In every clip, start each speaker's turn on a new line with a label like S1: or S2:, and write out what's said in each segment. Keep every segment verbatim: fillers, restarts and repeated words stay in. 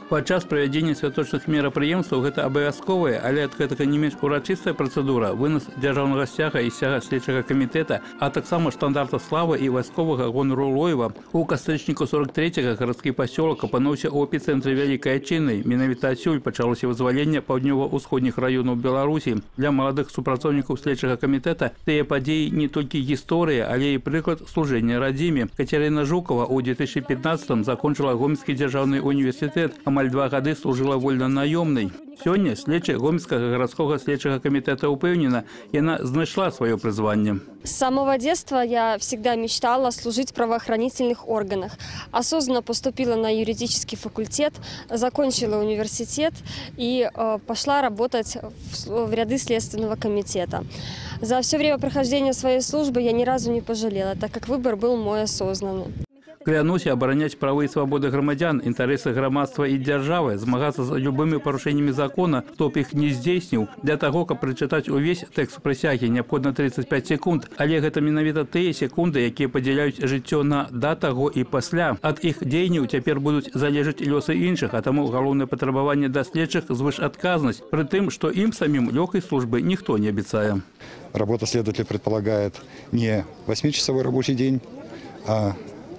S1: Падчас правядзення святочных мерапрыемстваў гэта абавязковая, але ад гэтага не менш урачыстая працэдура, вынас дзяржаўнага сцяга і сцяга следчага камітэта, а таксама штандарта славы і вайсковага гонару Лоева. У кастрычніку сорок трэцяга гарадскі пасёлак апынуўся ў эпіцэнтры вялікай адчыны. Менавіта адсюль пачалося вызваленне паўднёва-ўсходніх раёнаў Беларусі. Для маладых супрацоўнікаў следчага камітэта тыя падзеі не толькі гісторыя, але і прыклад служэння радзіме. Кацярына Жукова ў две тысячы пятнаццатым закончыла Гомельскі дзяржаўны універсітэт, амаль два гады служыла вольна-наёмнай. Сёння следчая Гомельскага гарадскога следчага комитета упэўнена, яна знайшла свое призвание.
S2: С самого детства я всегда мечтала служить в правоохранительных органах. Осознанно поступила на юридический факультет, закончила университет и э, пошла работать в, в ряды Следственного комитета. За все время прохождения своей службы я ни разу не пожалела, так как выбор был мой осознанный.
S1: Клянуся оборонять правы и свободы громадян, интересы громадства и державы, змагаться с любыми порушениями закона, кто б их не здзейсніў. Для того, как прочитать увесь текст присяги, необходимо тридцать пять секунд. Але гэта менавіта тыя секунды, якія падзяляюць жыццё на да таго і пасля. Ад іх дзеянняў цяпер будуць залежаць лёсы іншых, а таму галоўнае патрабаванне да следчых звышадказнасць, пры тым, што ім самим лёгкай службы никто не абяцае.
S3: Работа следователя предполагает не восьмичасовой рабочий день, а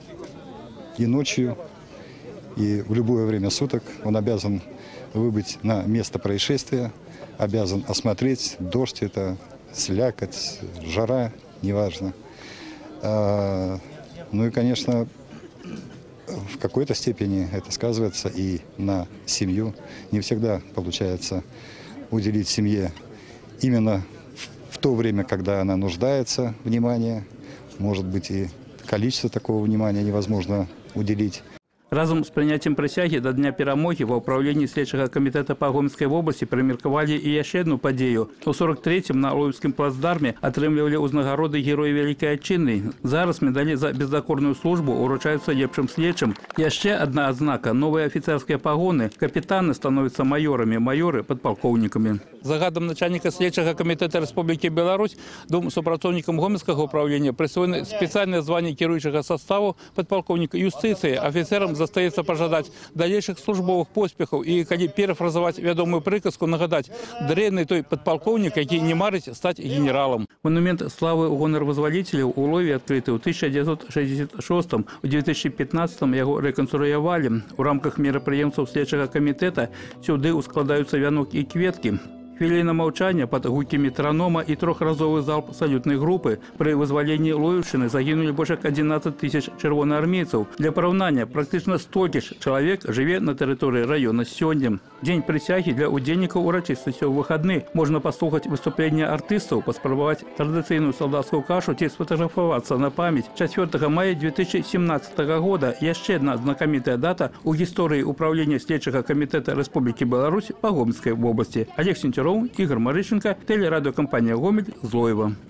S3: и ночью, и в любое время суток он обязан выбыть на место происшествия, обязан осмотреть, дождь это, слякоть, жара, неважно. А, ну и, конечно, в какой-то степени это сказывается и на семью. Не всегда получается уделить семье именно в то время, когда она нуждается в внимании. Может быть, и количество такого внимания невозможно уделить.
S1: Разом с принятием присяги до Дня перамоги в управлении следчага комитета по Гомельской области примерковали и еще одну подею. У сорок третьем на Лоевском плацдарме отрымливали узнагороды Героя Великой Отчины. Зараз медали за бездокорную службу уручаются лепшим следчим. Еще одна отзнака – новые офицерские погоны. Капитаны становятся майорами, майоры – подполковниками. Загадом начальника следчага комитета Республики Беларусь двум супрацоўнікам Гомельского управления присвоено специальное звание кіруючага составу подполковника юстиции. Офицерам застаецца пожадать дальнейших службовых поспехов и, калі перефразовать вядомую приказку, нагадать дрэнны той подполковник, які не марыць стать генералом. Монумент славы у гонар вызволителей у Лове открыты ў тысяча девятьсот шестьдесят шестом. У две тысячи пятнадцатом его реконструявали. У рамках мерапрыемстваў следчага комитета сюды ускладаюцца вянок и кветки. Хвіліна маўчання под гукі метронома и трохразовый залп салютной группы. При вызволении Лоевщины загинули больше одиннадцати тысяч чырвонаармейцаў. Для параўнання, практично столькі ж человек живе на территории района сёння. День присяги для удзельнікаў урачыстасці ў выходны. Можно послухать выступления артистов, паспрабаваць традыцыйную солдатскую кашу ці сфотографоваться на память. четвёртого мая две тысячи семнадцатого года еще одна знакомитая дата у истории управления следчага комитета Республики Беларусь по Гомельской области. Олег Сентюров, Игорь Марыщенко, телерадиокомпания «Гомель», Злоева.